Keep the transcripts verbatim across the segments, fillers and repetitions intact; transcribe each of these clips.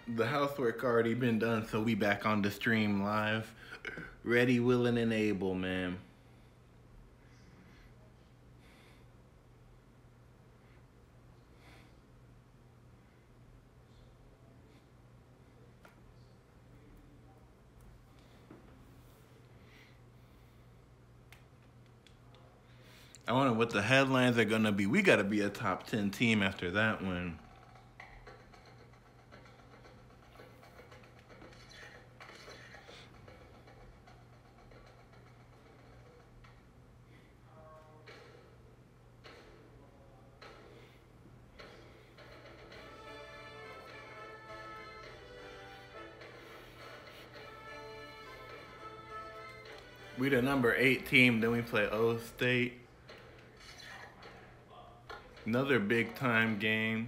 The housework already been done, so we back on the stream live. Ready, willing, and able, man. I wonder what the headlines are gonna be. We gotta be a top ten team after that one. We the number eight team, then we play O State. Another big time game.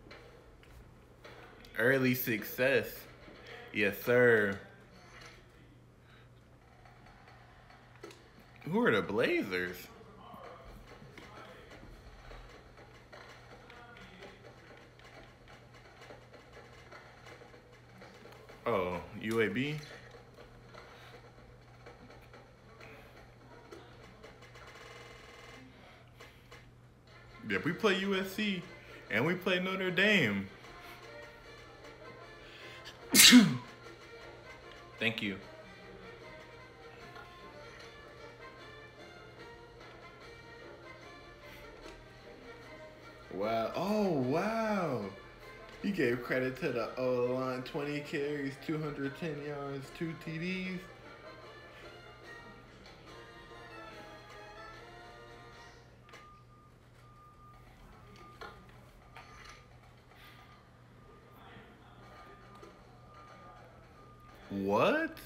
Early success. Yes, sir. Who are the Blazers? Oh, U A B? Yeah, we play U S C and we play Notre Dame. Thank you. Wow. Oh, wow. He gave credit to the O-line. twenty carries, two hundred ten yards, two T Ds. What?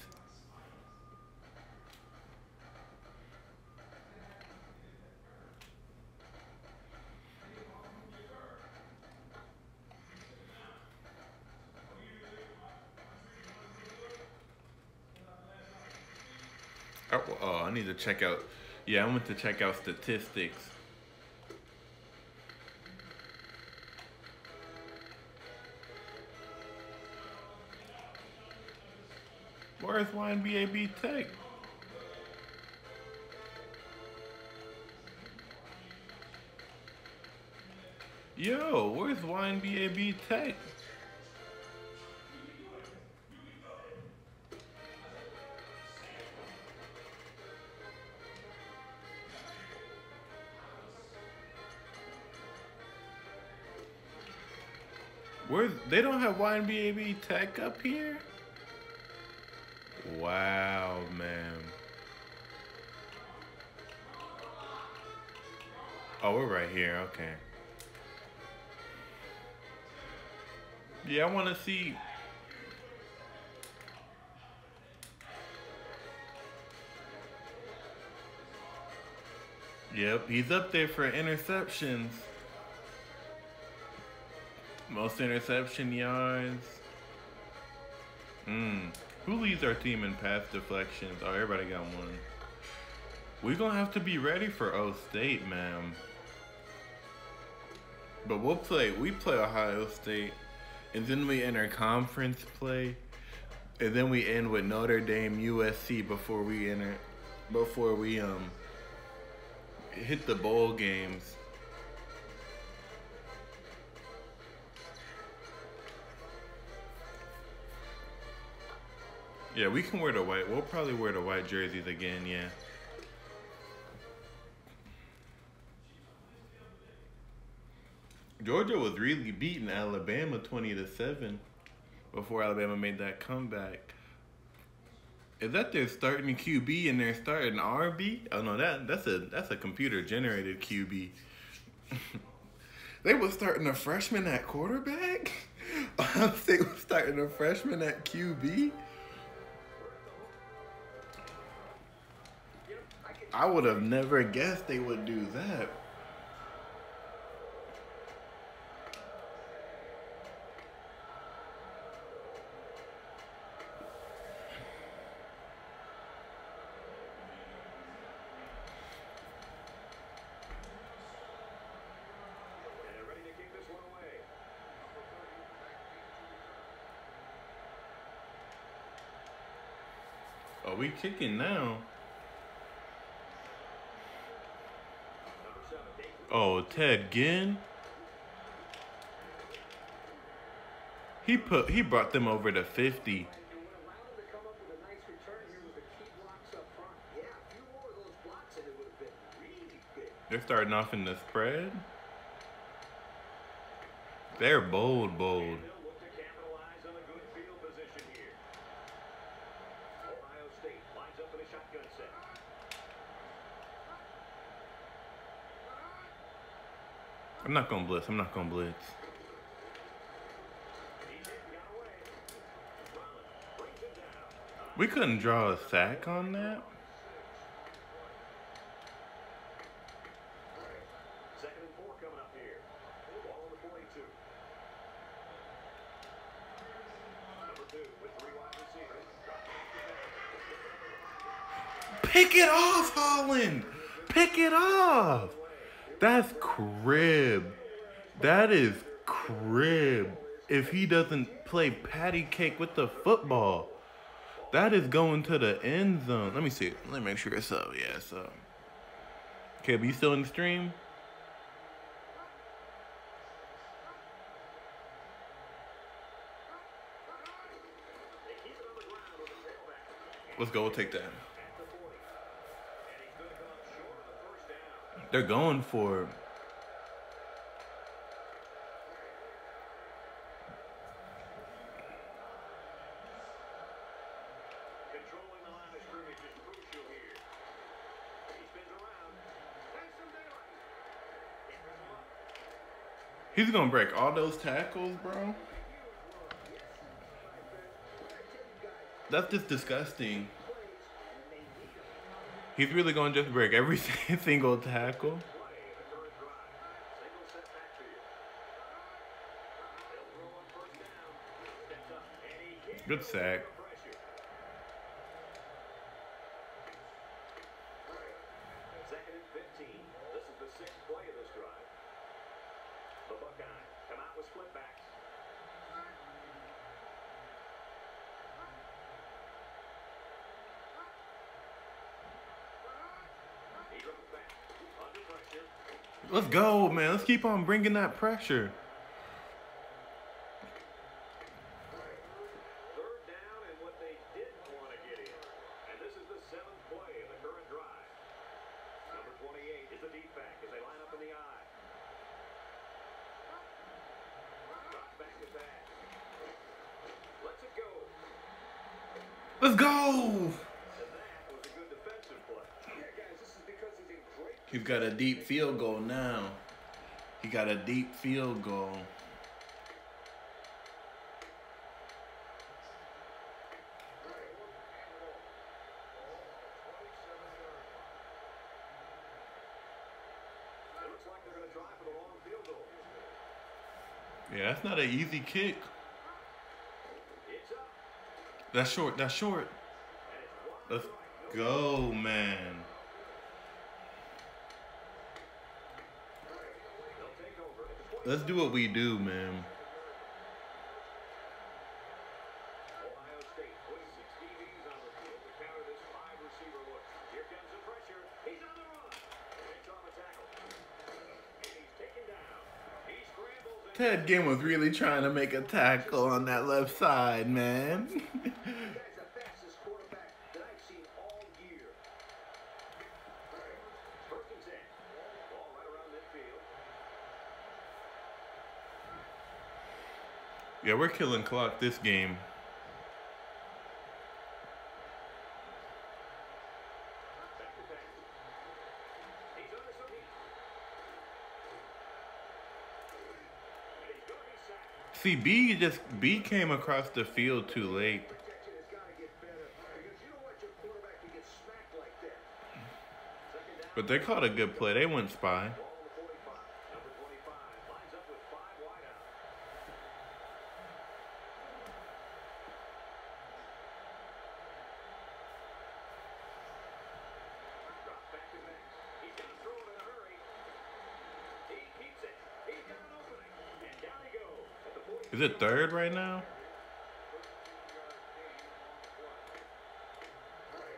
Oh, oh, I need to check out. Yeah, I went to check out statistics. Where's Y N B A B Tech? Yo, where's Y N B A B Tech? Where's, they don't have Y N B A B Tech up here? Wow, man. Oh, we're right here, okay. Yeah, I want to see. Yep, he's up there for interceptions. Most interception yards. Hmm. Who leads our team in pass deflections? Oh, everybody got one. We're going to have to be ready for O State, man. But we'll play. We play Ohio State. And then we enter conference play. And then we end with Notre Dame, U S C before we enter. Before we um hit the bowl games. Yeah, we can wear the white. We'll probably wear the white jerseys again, yeah. Georgia was really beating Alabama twenty to seven before Alabama made that comeback. Is that their starting Q B and their starting R B? Oh no, that that's a that's a computer generated Q B. They were starting a freshman at quarterback? Ohio State was starting a freshman at Q B? I would have never guessed they would do that. Are we kicking now? Oh, Ted Ginn. He put he brought them over to fifty. They're starting off in the spread. They're bold, bold. I'm not gonna blitz. I'm not gonna blitz. We couldn't draw a sack on that. Second and four coming up here. Ball on the forty-two. Number two with three wide receivers. Pick it off, Holland. Pick it off. That's crib. That is crib. If he doesn't play patty cake with the football, that is going to the end zone. Let me see. Let me make sure it's up. Yeah, it's up. Okay, but you still in the stream? Let's go. We'll take that. They're going for it. Controlling the line of scrimmage is crucial here. He spins around. Has some daylight. He's gonna break all those tackles, bro. That's just disgusting. He's really gonna just break every single tackle. Good sack. Second and fifteen. This is the sixth play of this drive. The Buckeyes come out with split backs. He drops back. Under pressure. Let's go, man. Let's keep on bringing that pressure. Third down and what they didn't want to get in. And this is the seventh play of the current drive. Number twenty-eight is the deep back as they line up in the eye. Drop back to back. Lets it go. Let's go. And that was a good defensive play. Yeah, guys, this is because he's in great. He's got a deep field goal now. He got a deep field goal. It looks like they're going to try for the long field goal. Yeah, that's not an easy kick. It's up. That's short. That's short. And it's wide. Let's go, man. They'll take over at the twenty. Let's do what we do, man. Ohio State puts six D Bs on the field to counter this five receiver look. Here comes the pressure. He's on the run. It's on the tackle. And he's taken down. He scrambles and Ted Ginn was really trying to make a tackle on that left side, man. This guy's the fastest quarterback that I've seen all year. First and ten. Ball right around midfield. Yeah, we're killing clock this game. Back to back. He's under some heat. And he's going to be sacked. See, B just B came across the field too late. Protection has got to get better because you don't want your quarterback to get smacked like that. Second down. But they caught a good play. They went spy. Ball on the forty-five. Number twenty-five lines up with five wide out. Drop back to Max. He's going to throw it in a hurry. He keeps it. He's got an opening. And down he goes at the forty. Is it third right now?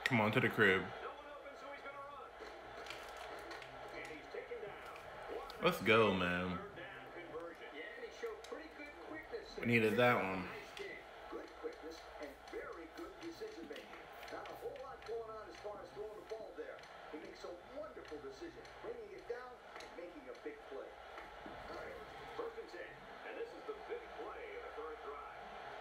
Come on to the crib. No one open, so he's gonna run. And he's taken down. Let's go, man. Third down conversion. Yeah, and he showed pretty good quickness. We needed that one. Nice game. Good quickness and very good decision making. Not a whole lot going on as far as throwing the ball there. He makes a wonderful decision, bringing it down and making a big play. All right, first and ten, and this is the big play of the third drive.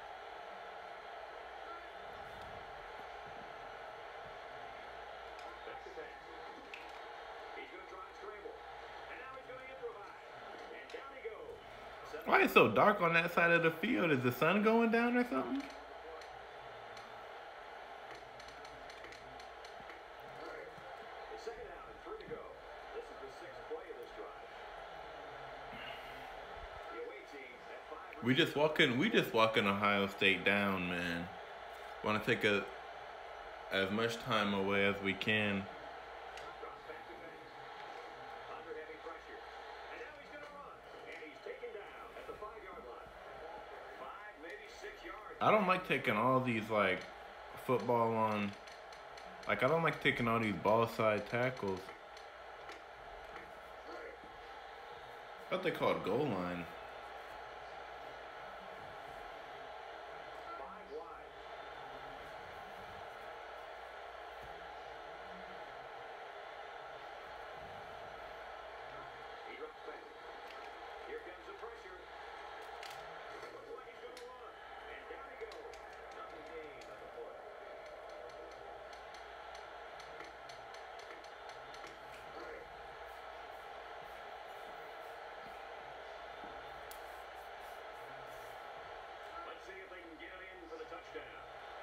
Back to pass. He's going to try and scramble, and now he's going to improvise, and down he goes. Why is it so dark on that side of the field? Is the sun going down or something? The second down and three to go. This is the sixth play of this drive. The away team at five. We just walking. We just walking Ohio State down, man. Want to take a as much time away as we can. Drops back to pass. Under heavy pressure. And now he's going to run. And he's taken down at the five-yard line. Five, maybe six yards. I don't like taking all these like football on. Like I don't like taking all these ball side tackles. I thought they called goal line. Five wide. He drops back. Here comes the pressure. Looks like he's going to run. And down he goes. Nothing gained on the play. Let's see if they can get it in for the touchdown.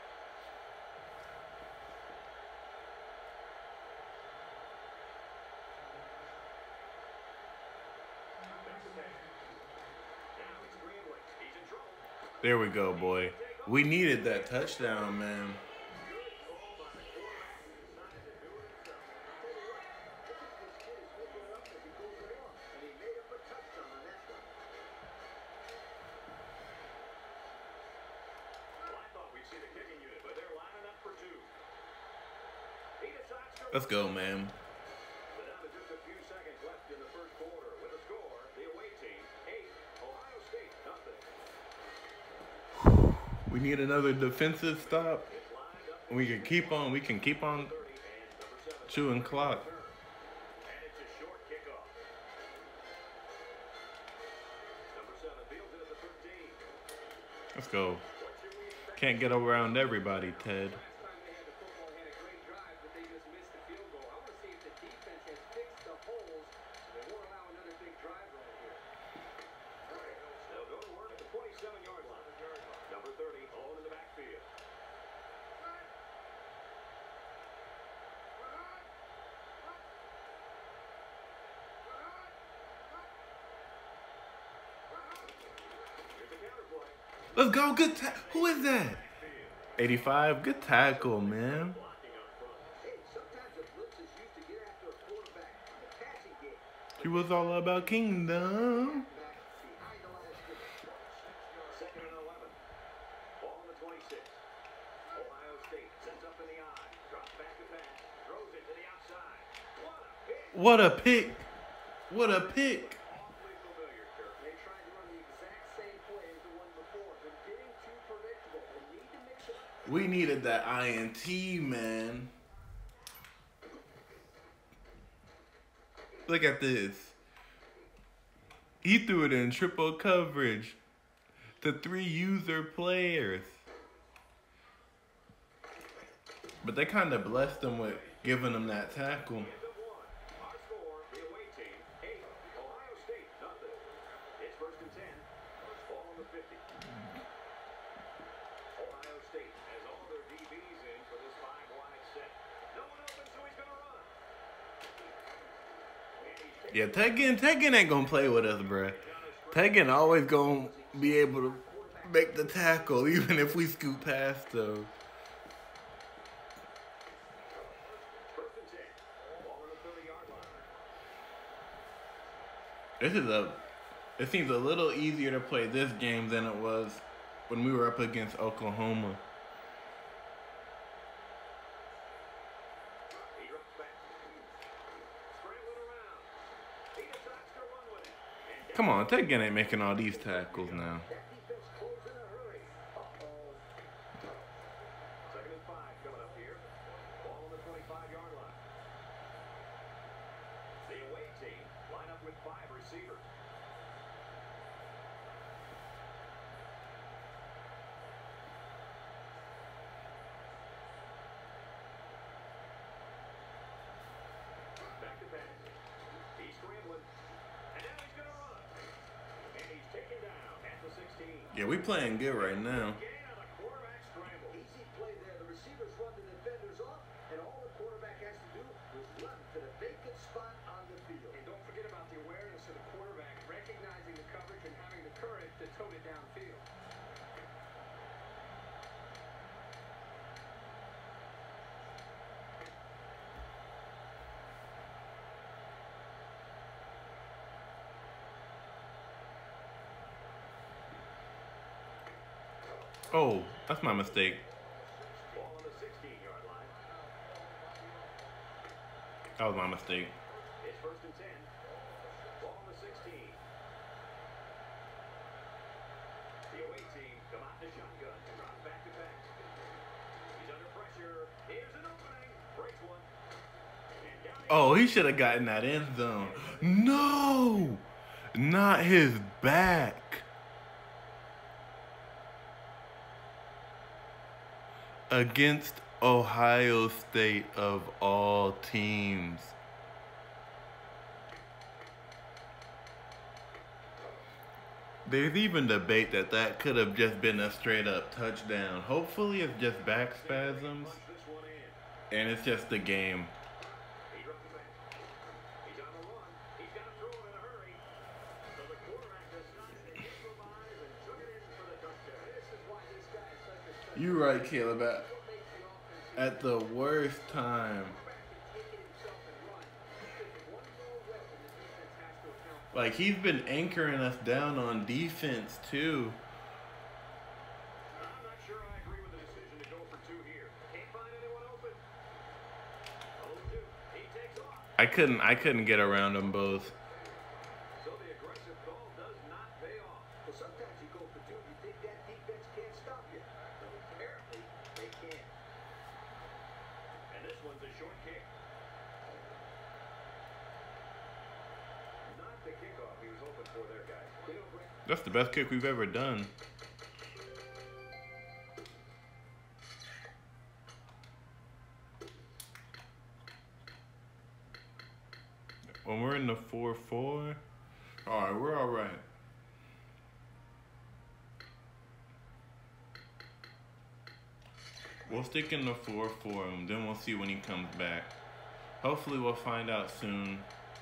Back to pass. Now he's scrambling. He's in trouble. There we go, boy. We needed that touchdown, man. Good call by the quarterback who decided to do it himself. This kid is opening up as he goes along, and he made up a touchdown on that one. Well, I thought we'd see the kicking unit, but they're lining up for two. He decides to Let's go, man. But down to just a few seconds left in the first quarter. With a score, the away team, eight, Ohio State, nothing. We need another defensive stop. It's lined up We can keep on. We can keep on thirty and number seven. chewing clock. And it's a short kickoff. Number seven fields it at the thirteen. Let's go. What should we expect? Can't get around everybody, Ted. Last time they had the football, had a great drive, but they just missed the field goal. I want to see if the defense has fixed the holes so they won't allow another big drive right here. They'll go to work at the twenty-seven-yard line. Number thirty, alone in the backfield. Here's the counter play. Let's go. Good. Ta- Who is that? eighty-five. Good tackle, man. Blocking up front. Hey, sometimes the blitz is used to get after a quarterback in the passing game. He was all about kingdom. Back behind the line of scrimmage. Second and eleven. Ball on the twenty-six. Ohio State sets up in the eye. Drops back to pass. Throws it to the outside. What a pick. What a pick. What a pick. Awfully familiar, Kirk. They tried to run the exact same play as the one before. They're getting too predictable. They need to mix it up. We needed that I N T, man. Look at this. He threw it in triple coverage to three user players. But they kind of blessed him with giving him that tackle. End of one. Our score, the away team, eight. Ohio State, nothing. It's first and ten. Ball on the fifty. Ohio State has all their D Bs in for this five-wide set. No one open, so he's going to run. And he's taken Yeah, Tegan, Tegan ain't gonna play with us, bruh. Tegan always gonna be able to make the tackle, even if we scoot past though. first and ten. Ball on the thirty-yard line. This is a. It seems a little easier to play this game than it was when we were up against Oklahoma. Come on, Tegan ain't making all these tackles now. That defense closed in a hurry. Uh-oh. Second and five coming up here. Ball on the twenty-five-yard line. The away team line up with five receivers. Back to pass. He's scrambling. And now he's going to run. And he's taken down at the sixteen. Yeah, we playing good right now. Gain on a quarterback scramble. Easy play there. The receivers run the defenders off, and all the quarterback has to do is run to the vacant spot on the field. And don't forget about the awareness of the quarterback, recognizing the coverage and having the courage to tote it downfield. Oh, that's my mistake. Ball on the sixteen-yard line. That was my mistake. It's first and ten. Ball on the sixteen. The away team come out in the shotgun. Drop back to back. He's under pressure. Here's an opening. Breaks one. And down he Oh, he should have gotten that end zone. No! Not his back. Against Ohio State of all teams. There's even debate that that could have just been a straight up touchdown. Hopefully it's just back spasms punch this one in. and it's just the game. He drops it back. He's on the run. He's got to throw it in a hurry. So the quarterback decided to improvise and took it in for the touchdown. This is why this guy is such a special. You right, Caleb. At, What makes the offense at the worst time. back to take it himself and run? Just one more weapon the defense has to account for. Like, he's been anchoring us down on defense, too. I'm not sure I agree with the decision to go for two here. Can't find anyone open. oh two. He takes off. I couldn't I couldn't get around them both. So the aggressive call does not pay off. Well, sometimes you go for two, you think that defense can't stop you. But apparently, they can. And this one's a short kick. Not the kickoff he was hoping for there, guys. You know, Brett, That's the best kick we've ever done. When we're in the four four, all right, we're all right. We'll stick in the four four, and then we'll see when he comes back. Hopefully we'll find out soon.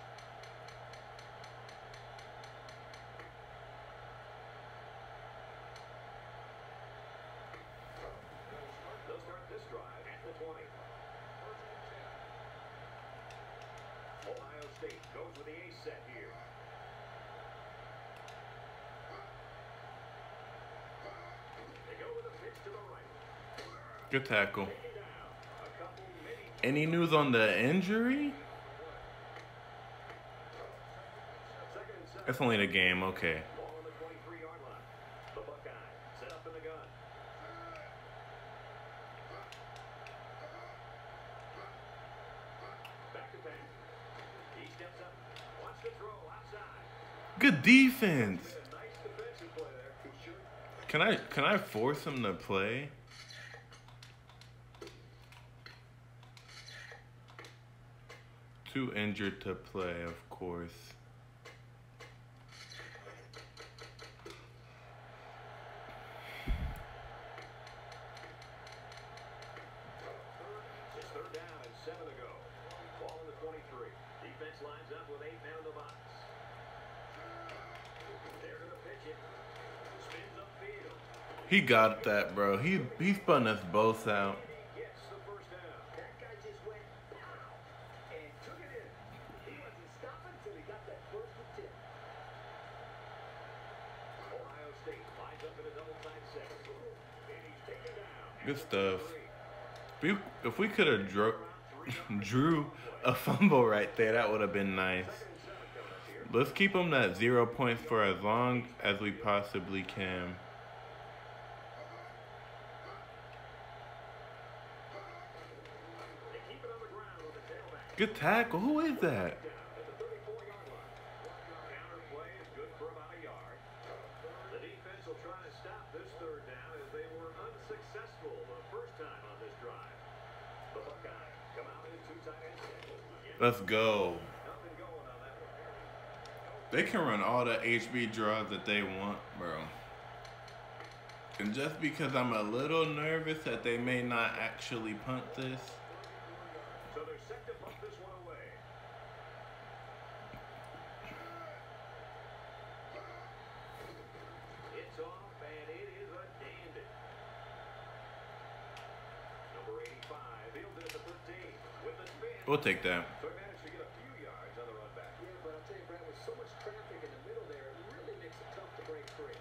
They'll start this drive at the twenty. Ohio State goes with the ace set here. They go with a pitch to the right. Good tackle. Taken down. A couple mini. Any news on the injury? Second and seven. It's only the game, okay. Ball on the twenty-three-yard line. The Buckeyes set up in the gun. Back to pass. He steps up. Wants to throw outside. Good defense. A nice defensive play there. He sure. Can I can I force him to play? Too injured to play, of course. It's third down and seven to go. Ball on the twenty-three. Defense lines up with eight men in the box. They're going to pitch it. Spins upfield. He got that, bro. He he spun us both out. He gets the first down. that guy just went pow and took it in. He wasn't stopping until he got that first attempt. Ohio State lines up in a double tight set. And he's taken down. Good stuff. If we, if we could have drew, drew a fumble right there, that would have been nice. Let's keep them at zero points for as long as we possibly can. Good tackle. Who is that? Let's go. They can run all the H B draws that they want, bro. And just because I'm a little nervous that they may not actually punt this. So they're set to punt this one away. It's off, and it is a dandy. Number eighty-five, fielded at the fifteen with the spin. We'll take that. So he managed to get a few yards on the run back. Yeah, but I'll tell you, Brad, with so much traffic in the middle there, it really makes it tough to break free.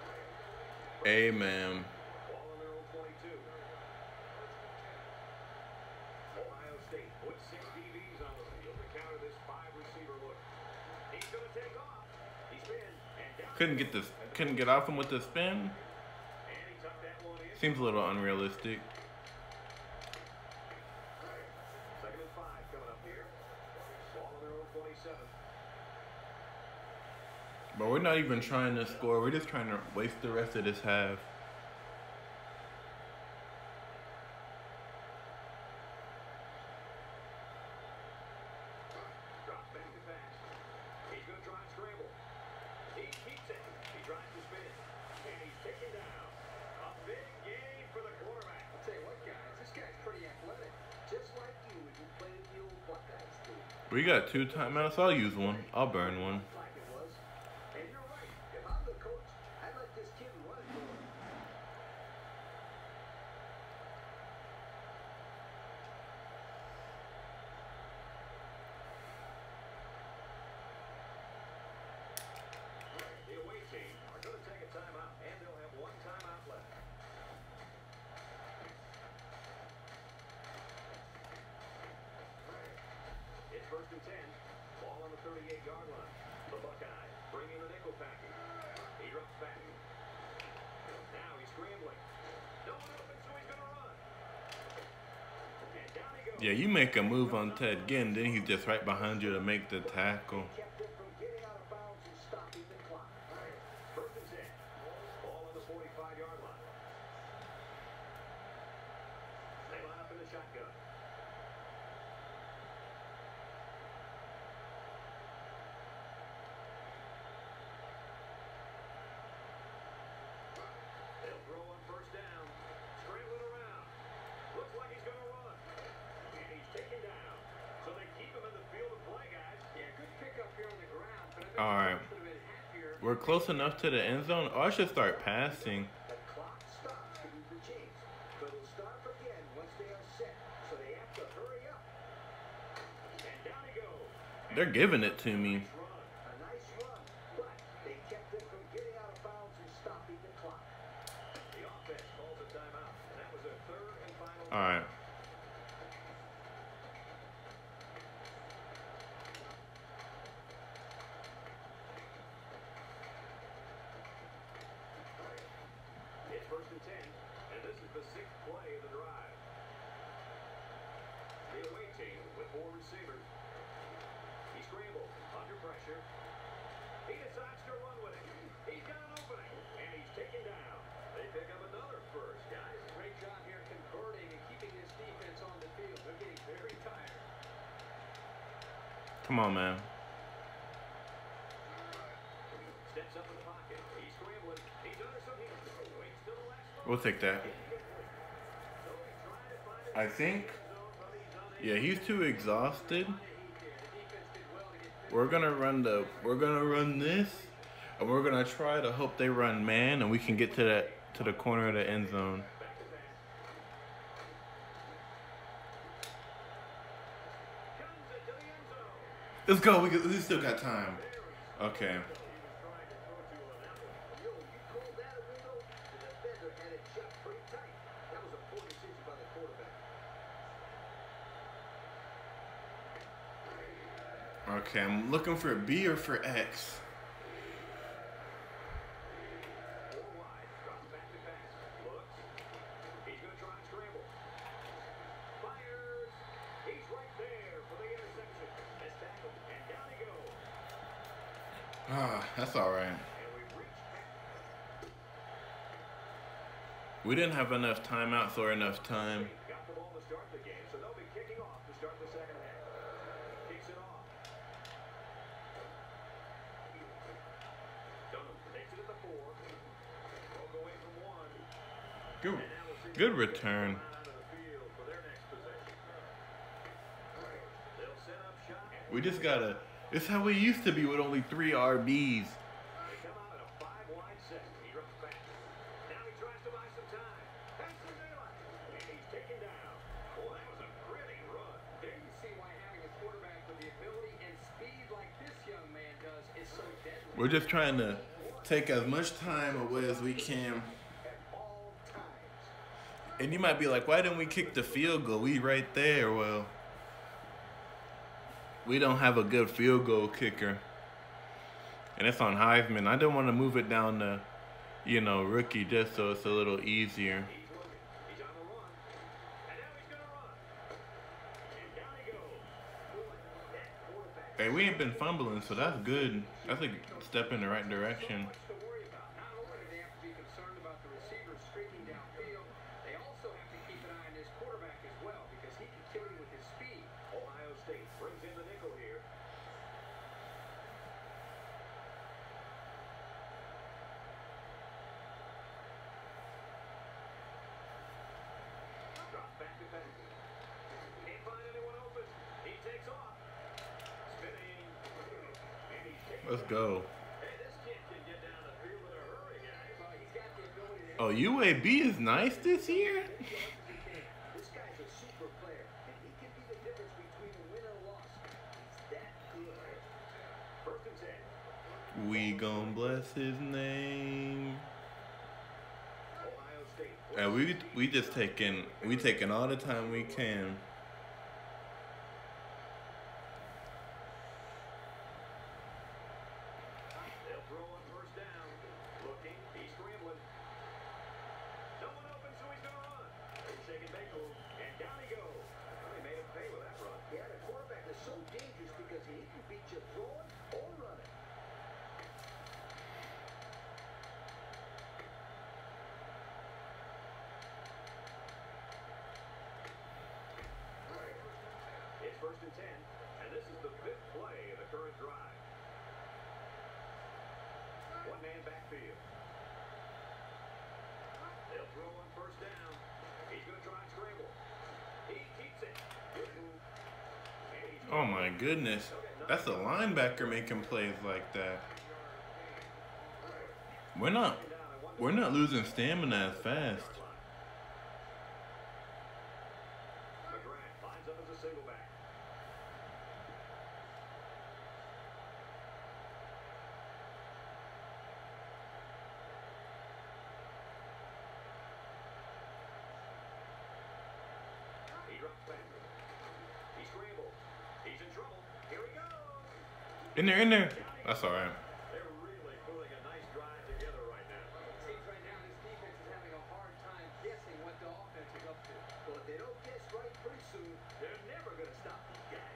Amen. Ball on their own twenty-two. Ohio State puts six D Bs on the field to counter this five receiver look. He's going to take off. He spins and down. Couldn't get this. Couldn't get off him with the spin. And he tucked that one in. Seems a little unrealistic. Second and five coming up here. Ball on their own twenty-seven. But we're not even trying to score. We're just trying to waste the rest of this half. Drops back to pass. He's going to try and scramble. He keeps it. He tries to spin. And he's taken down. A big gain for the quarterback. I'll tell you what, guys, this guy's pretty athletic. Just like you when you played at the old Buckeyes team. We got two timeouts. I'll use one. I'll burn one. Like it was. And you're right. If I'm the coach, I'd let this kid run it for him. The away team are going to take a timeout, and they'll have one timeout left. It's first and ten. Ball on the thirty-eight yard line. The Buckeyes bring in the nickel package. He drops back. Now he's scrambling. No one open, so he's going to run. And down he goes. Yeah, you make a move on Ted Ginn, then he's just right behind you to make the tackle. Kept him from getting out of bounds and stopping the clock. First and ten. Ball on the forty-five yard line. They line up in the shotgun. They'll throw on first down. Scrambling around. Looks like he's going to run. And he's taken down. So they keep him in the field of play, guys. Yeah, good pickup here on the ground. But I bet All right. the coach would have been happier. We're close enough to the end zone. Oh, I should start passing. The clock stops to move the chains. But it'll start up again once they are set. So they have to hurry up. And down he goes. They're giving it to me. Run. A nice run. But they kept him from getting out of bounds and stopping the clock. The offense calls a timeout. And that was a third and final. All right. It's first and ten, and this is the sixth play of the drive. The away team with four receivers. He scrambles under pressure. He decides to run with it. He's got an opening, and he's taken down. They pick up another first, guys. Great job here converting and keeping this defense on the field. They're getting very tired. Come on, man. Steps up in the pocket. He's scrambling. He's under some heat. Waits till the last moment. We'll take that. So they try to find it I think. in the zone, but he's unable. Yeah, he's too exhausted. The defense did well to get We're gonna run the. We're gonna run this, and we're gonna try to hope they run man, and we can get to that to the corner of the end zone. Back to pass. Guns it to the end zone. Let's go. We, we still got time. Okay. Yo, you called that a window? The defender had it shut pretty tight. That was a poor decision by the quarterback. Okay, I'm looking for B or for X. Four wide, drops back to pass. Looks. He's going to try and scramble. Fires. He's right there for the interception. Missed tackle, and down he goes. Ah, that's all right. And we've reached half. We didn't have enough timeouts or enough time. Got the ball to start the game, so they'll be kicking off to start the second half. Kicks it off. Dunham takes it at the four. Broke away from one. Good, And now we'll see good them get return. out of the field for their next possession. They'll set up shop. We just gotta. It's how we used to be with only three R Bs. They come out at a five-wide set. He drops back. Now he tries to buy some time. Has some daylight. And he's taken down. Well, that was a gritty run. There you see why having a quarterback with the ability and speed like this young man does is so deadly We're just trying to take as much time away as we can. at all times. And you might be like, why didn't we kick the field goal? We right there. Well, we don't have a good field goal kicker. And it's on Heisman. I don't want to move it down to, you know, rookie just so it's a little easier. He's looking. He's on the run. And now he's going to run. And down he goes. Boy, that quarterback. Hey, we ain't been fumbling, so that's good. That's a step in the right direction. Much to worry about. Not only do they have to be concerned about the receivers streaking downfield, they also have to keep an eye on this quarterback as well because he can kill you with his speed. Ohio State brings in the nickel here. Drops back to pass. Can't find anyone open. He takes off. Spinning. And he's taken Let's down. go. Hey, this kid can get down the field in a hurry, guys. Well, he's got the ability to Oh, U A B is nice this year? This guy's a super player, and he can be the difference between a win and a loss. He's that good. First and ten. We gon' bless his name. Ohio State. And we we just taking we taking all the time we can. They'll throw on first down. Looking. He's scrambling. No one open, so he's going to run. He's shaking big move. And down he goes. Well, he made him pay with that run. Yeah, the quarterback is so dangerous because he can beat you throwing or running. It's first and ten. And this is the fifth play of the current drive. One man backfield. They'll throw on first down. He's going to try and scramble. He keeps it. Good move. And he's Oh my goodness. That's a linebacker making plays like that. We're not we're not losing stamina as fast. McGrath lines up as a single back. He drops back. He scrambles. He's in trouble. Here he goes. In there, in there. That's all right. They're really putting a nice drive together right now. Seems right now this defense is having a hard time guessing what the offense is up to. Well, if they don't guess right pretty soon, They're never going to stop these guys.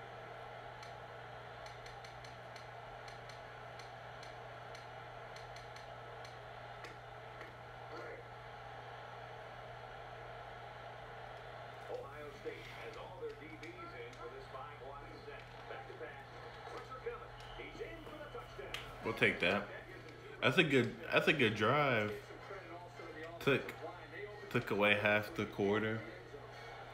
Ohio State has all their D Bs in for this five-wide set. Back to pass. Pressure coming. He's in for the touchdown. We'll take that. That's a good that's a good drive. some credit also to the Took offensive line. They opened took away half the quarter. the end zone.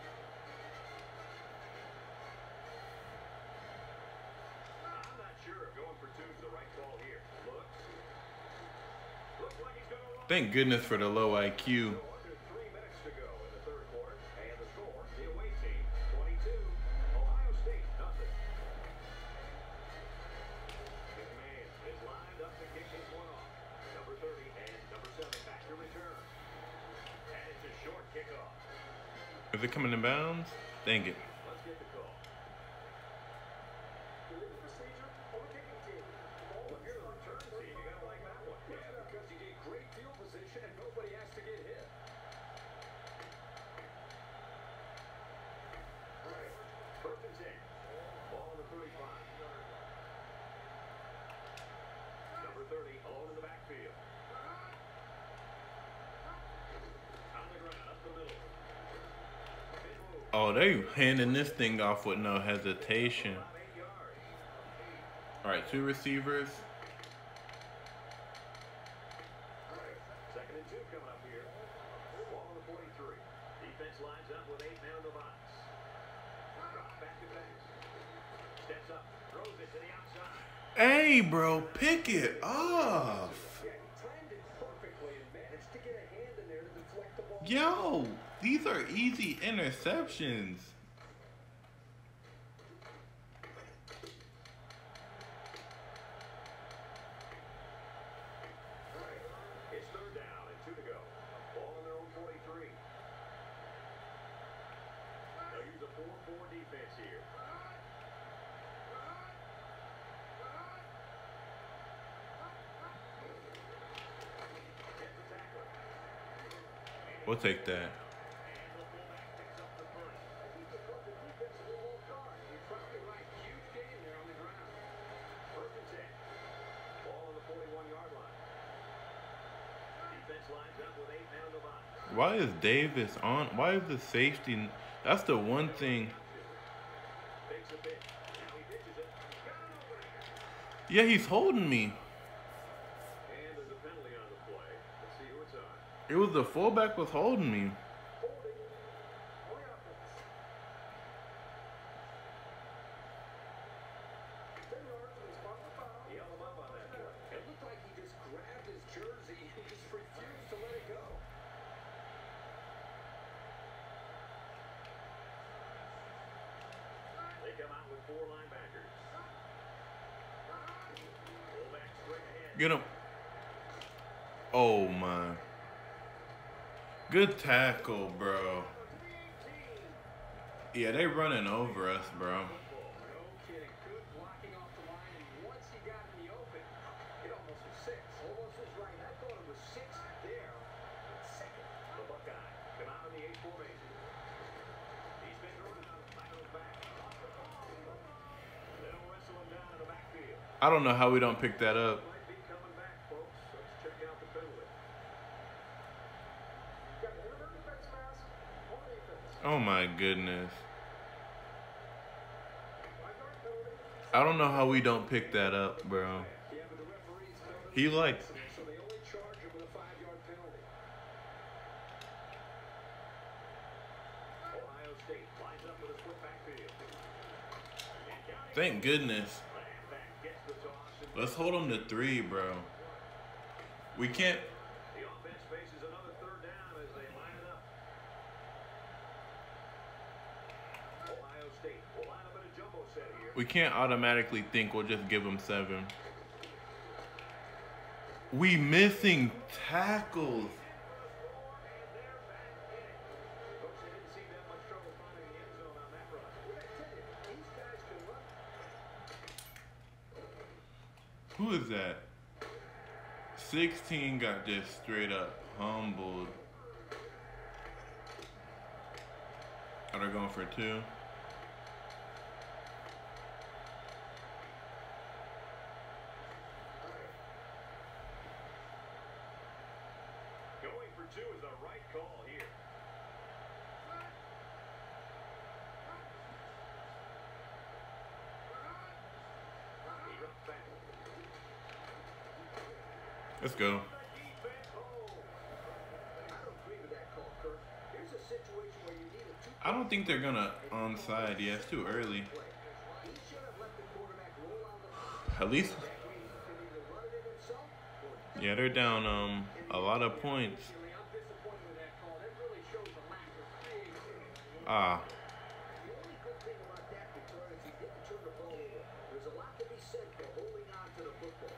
I'm not sure if going for two is the right call here. Looks. Looks like he's going to run. Thank goodness for the low I Q. Under three minutes to go in the third quarter. And the score, the away team, twenty-two. Ohio State, nothing. McMahon is lined up to kick this one off. Number thirty and number seven back to return. And it's a short kickoff. Is it coming in bounds? Dang it. Let's get the call. backfield. On the ground, up the middle. Oh, they handing this thing off with no hesitation. About eight yards. All right, two receivers. Second and two coming up here. Ball on the forty-three. Defense lines up with eight men in the box. Drop back to base. Steps up, throws it to the outside. Hey, bro, pick it off. Yeah, he timed it perfectly and managed to get a hand in there to deflect the ball. Yo, these are easy interceptions. It's third down and two to go. Ball on their own forty-three. They'll use a four four defense here. Gets the tackle. We'll take that. And the fullback picks up the first. I think they caught the defense a little off guard. You're probably right. Huge gain there on the ground. First and ten. Ball on the forty-one yard line. Defense lines up with eight men in the box. Why is Davis on? Why is the safety? That's the one thing. Takes a pitch. Now he pitches it. Got an opening. Yeah, he's holding me. And there's a penalty on the play. Let's see who it's on. It was the fullback was holding me. Holding. On the offense. Ten yards and he's fought the foul. He held him up on that play. It looked like he just grabbed his jersey and just refused to let it go. They come out with four linebackers. Fullback straight ahead. Get him. Oh my. Good tackle, bro. Yeah, they running over us, bro. No kidding. Good blocking off the line, and once he got in the open, it almost was six. Almost was right. I thought it was six there. But second. The Buckeye come out in the eight formation. He's been thrown out. Battles back. They'll wrestle him down in the backfield. I don't know how we don't pick that up. Might be coming back, folks. Let's check out the penalty. Got an intermittent face mask on defense. Oh my goodness. Five-yard penalty. I don't know how we don't pick that up, bro. Yeah, but the referees noticed He like so they only charge him with a five-yard penalty. Ohio State lines up with a split backfield. And down he thank goodness. goes. Back gets the toss. And Let's hold them to three, bro. We can't the offense faces another third down as they line it up. Ohio State will line up in a jumbo set here. we can't automatically think we'll just give them seven. We missing tackles. Coach, they didn't seem to have much trouble finding the end zone on that run. What I tell you, these guys can run. Who is that? sixteen got just straight up humbled. Are they going for two? Going for two is the right call here. He runs back. Let's go. Defense, oh. I don't agree with that call, Kirk. Here's a situation where you need a two I don't think they're gonna onside. Yeah, it's too early. play. He should have let the quarterback roll out of the At least, that way he can either run it in himself or yeah, they're down um a lot of points. Jerry, I'm disappointed with that call. That really shows a lack of creativity. Ah, The only good thing about that return is he didn't turn the ball over. There's a lot to be said for holding on to the football.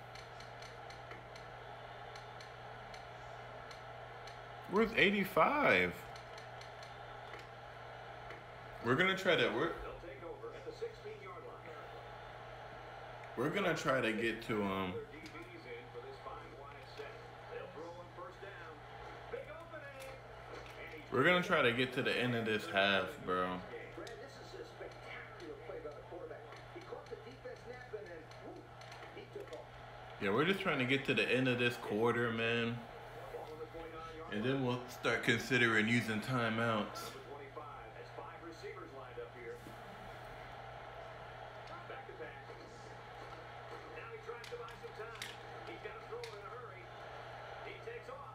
where's eighty-five? We're gonna try to we're They'll take over at the sixteen-yard line. we're gonna try to get to um. Their D B's in for this fine wide set. They'll throw him first down. Big opening. And he's We're gonna try to get to the end of this half, bro. Brad, this is a spectacular play by the quarterback. He caught the defense napping and whoop, he took off. Yeah, we're just trying to get to the end of this quarter, man. And then we'll start considering using timeouts. Number twenty-five has five receivers lined up here. Back to pass. Now he tries to buy some time. He's got to throw it in a hurry. He takes off.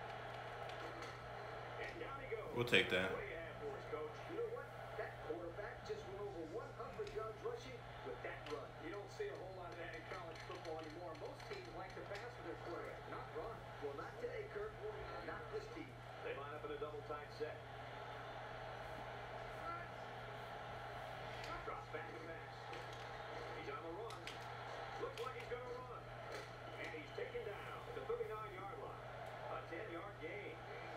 And down he goes. We'll take that. What do you have for us, Coach? You know what? That quarterback just went over one hundred yards rushing with that run. You don't see a whole lot of that in college football anymore. Most teams like to pass with their quarterback, not run. Well, not today, Kirk. Not this team. They line up in a double tight set. Drops back to pass. He's on the run. Looks like he's going to run. And he's taken down at the thirty-nine yard line. A ten yard gain.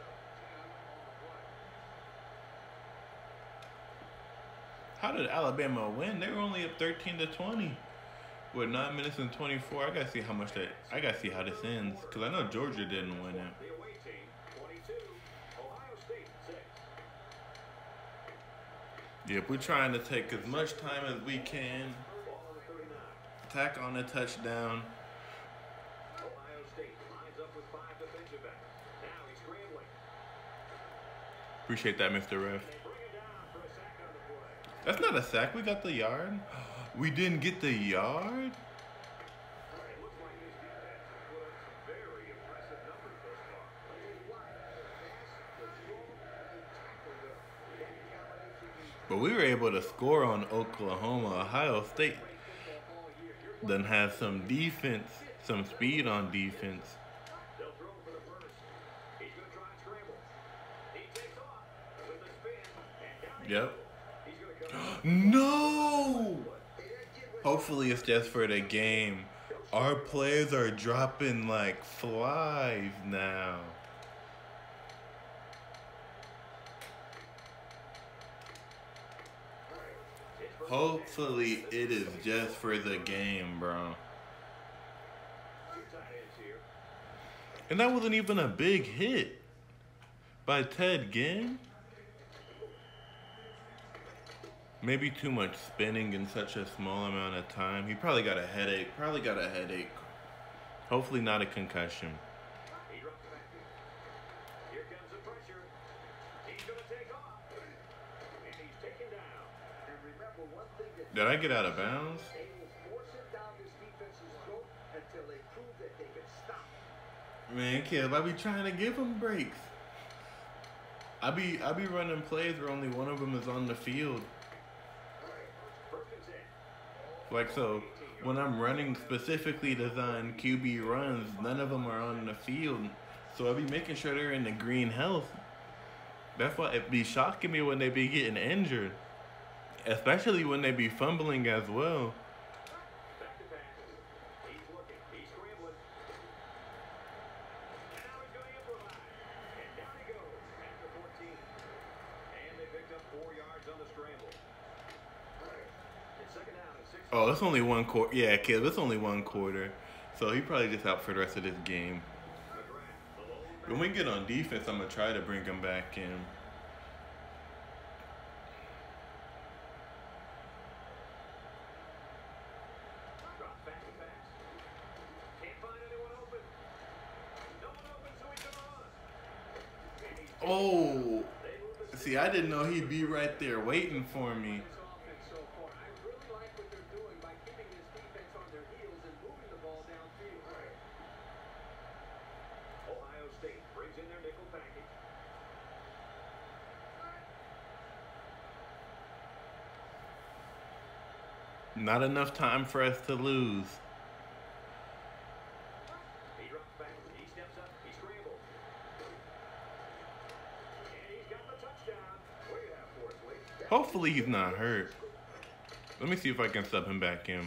How did Alabama win? They were only up thirteen to twenty with nine minutes and twenty-four. I gotta see how much that. I gotta see how this ends because I know Georgia didn't win it. The away team, twenty-two. Ohio State, six. Yep, we're trying to take as much time as we can. Ball on the thirty-nine. Tack on a touchdown. Ohio State lines up with five defensive backs. Now he's scrambling. Appreciate that, Mister Ref. They bring it down for a sack on the play. That's not a sack. We got the yard. We didn't get the yard. It looks like this defense has put up some very impressive numbers thus far. But we were able to score on Oklahoma. Ohio State then has some defense, some speed on defense. They'll throw for the first. He's going to try and scramble. He takes off with the spin. And down he Yep. goes. He's going to come. No! Hopefully it's just for the game. Our players are dropping like flies now. Hopefully it is just for the game, bro. Two tight ends here. And that wasn't even a big hit by Ted Ginn. Maybe too much spinning in such a small amount of time. He probably got a headache. Probably got a headache. Hopefully not a concussion. He drops back. Here comes the pressure. He's going to take off. And he's taken down. And remember one thing that Did I get out of bounds? they will force it down this defense's throat until they prove that they can stop. Man, kid, I be trying to give him breaks. I be I be running plays where only one of them is on the field. First and ten. Like so, when I'm running specifically designed Q B runs, none of them are on the field. So I be making sure they're in the green health. That's why it be shocking me when they be getting injured, especially when they be fumbling as well. Back to pass. He's looking. He's scrambling. And now he's going to improvise. And down he goes. At the fourteen. And they picked up four yards on the scramble. It's second down and six. Oh, it's only one quarter. Yeah, kid, it's only one quarter. So he probably just out for the rest of this game. McGrath, the lone When we get on defense, I'm gonna try to bring him back in. drops back to pass. Can't find anyone open. No one open, so he's going to run. And he's Oh, they move the see, I didn't know he'd be right there waiting for me. This offense so far. I really like what they're doing by keeping this defense on their heels and moving the ball downfield. Ohio State brings in their nickel package. Not enough time for us to lose. He drops back. He steps up. He scrambles. And he's got the touchdown. What do you have for us, Lee? Hopefully he's not hurt. Let me see if I can sub him back in.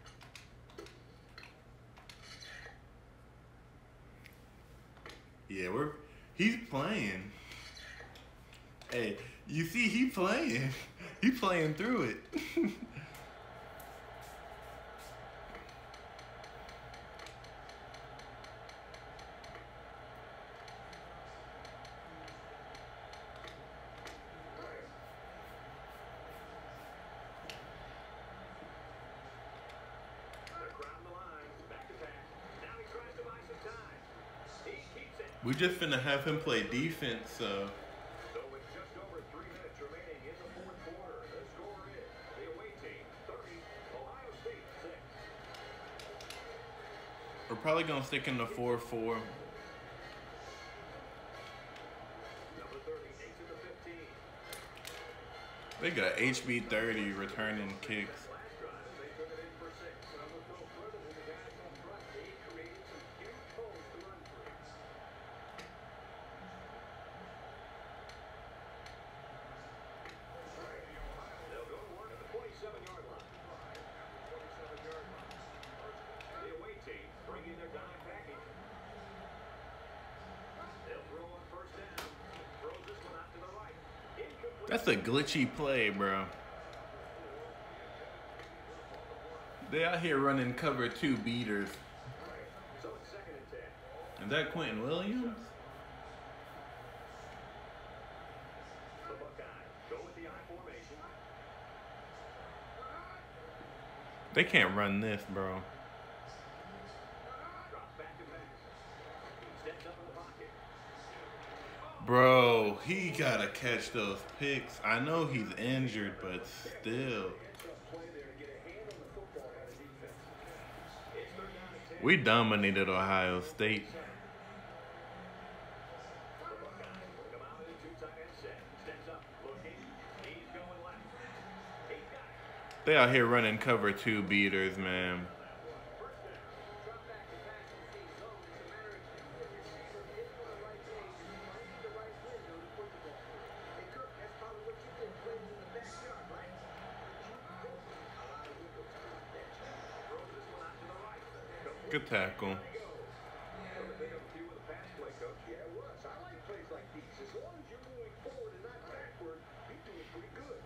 Yeah, we're he's playing. Hey, you see he playing. He playing through it. They're crowding the line. Back to pass. We just finna have him play defense, so. So with just over three minutes remaining in the fourth quarter, the score is the away team thirty, Ohio State six. We're probably gonna stick in the four four. Number thirty takes it to fifteen. They got H B thirty returning kicks. Last drive, they took it in for six. Well, look no further than the guys up front. They created some huge holes to run through. They'll go to work at the twenty-seven yard line. twenty-seven yard line. The away team bringing their dime package. They'll throw on first down. Throws this one out to the right. Incomplete. That's a glitchy play, bro. They out here running cover two beaters. So it's second and ten. Is that Quentin Williams? The Buckeyes go with the I formation. They can't run this, bro. Drops back to pass. Steps up in the pocket. Bro, he gotta catch those picks. I know he's injured, but still. Play there to get a hand on the football out of defense. It's third down and ten. We dominated Ohio State. The Buckeyes come out in a two tight end set. Steps up, looking. He's going left. He's got it. They out here running cover two beaters, man. First down. Drop back to pass and see zone. It's a matter of keeping the receiver in on the right page and finding the right window to put the ball through. Hey, Kirk, that's probably what you did playing in the backyard, right? But you open a lot of windows to the bench. Throws this one out to the right. Good tackle. There you go. That was a big of a few with a pass play, coach. Yeah, it was. I like plays like these. As long as you're moving forward and not backward, you're doing pretty good.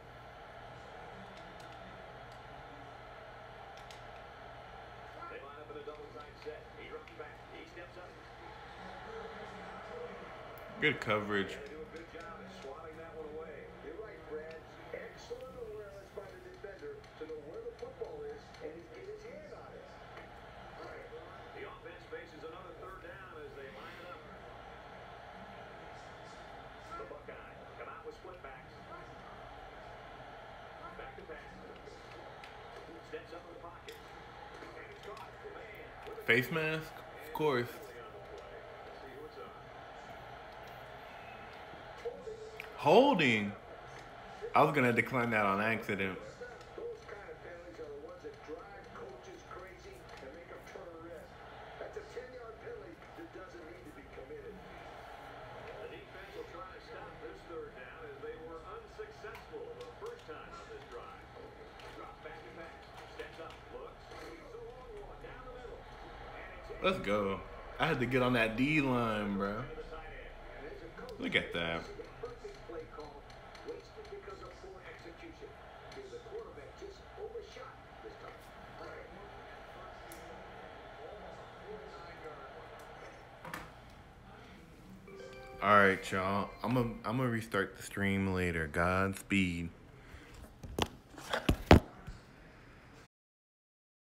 They line up in a double tight set. He drops back. He steps up. Good coverage. They do a good job at swatting that one away. You're right, Brad. Excellent awareness by the defender to know where the football is and get his hand on it. The offense faces another third down as they line it up. The Buckeyes come out with split backs. Back to pass. Steps up in the pocket. And it's caught. Man. With a Face mask? Of course. penalty on the play. Let's see what's up. Holding. I was gonna decline that on accident. Those kind of penalties are the ones that drive coaches crazy and make them turn a wrist. That's a ten-yard penalty that doesn't need to be committed. The defense will try to stop this third down as they were unsuccessful the first time on this drive. Drops back to pass. Steps up. Looks. He's a long one down the middle. And it's in Let's go. I had to get on that D line, bro. to the tight end. And as a coach, Look at that. this is a perfect play call, wasted because of poor execution. Because the quarterback just overshot this time. All right, y'all. I'm gonna I'm gonna restart the stream later. Godspeed.